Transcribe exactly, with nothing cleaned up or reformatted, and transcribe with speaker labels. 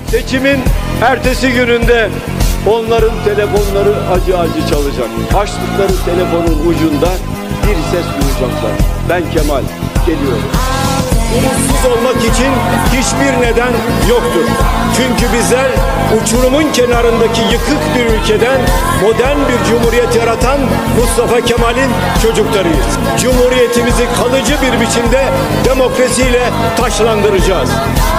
Speaker 1: Seçimin ertesi gününde onların telefonları acı acı çalacak. Açtıkları telefonun ucunda bir ses duyacaklar. Ben Kemal, geliyorum. Umutsuz olmak için hiçbir neden yoktur. Çünkü bizler uçurumun kenarındaki yıkık bir ülkeden modern bir cumhuriyet yaratan Mustafa Kemal'in çocuklarıyız. Cumhuriyetimizi kalıcı bir biçimde demokrasiyle taşlandıracağız.